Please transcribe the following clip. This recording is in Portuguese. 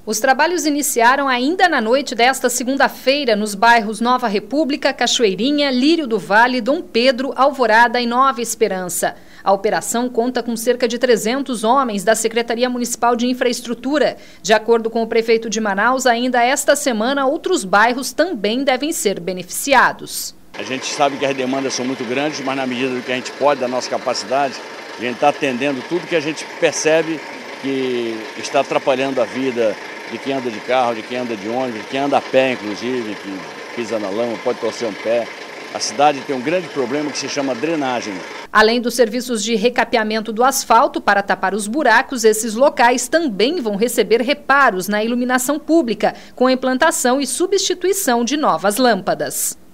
Os trabalhos iniciaram ainda na noite desta segunda-feira nos bairros Nova República, Cachoeirinha, Lírio do Vale, Dom Pedro, Alvorada e Nova Esperança. A operação conta com cerca de 300 homens da Secretaria Municipal de Infraestrutura. De acordo com o prefeito de Manaus, ainda esta semana outros bairros também devem ser beneficiados. A gente sabe que as demandas são muito grandes, mas na medida do que a gente pode, da nossa capacidade, a gente está atendendo tudo que a gente percebe que está atrapalhando a vida de quem anda de carro, de quem anda de ônibus, de quem anda a pé, inclusive, que pisa na lama, pode torcer um pé. A cidade tem um grande problema que se chama drenagem. Além dos serviços de recapeamento do asfalto para tapar os buracos, esses locais também vão receber reparos na iluminação pública, com a implantação e substituição de novas lâmpadas.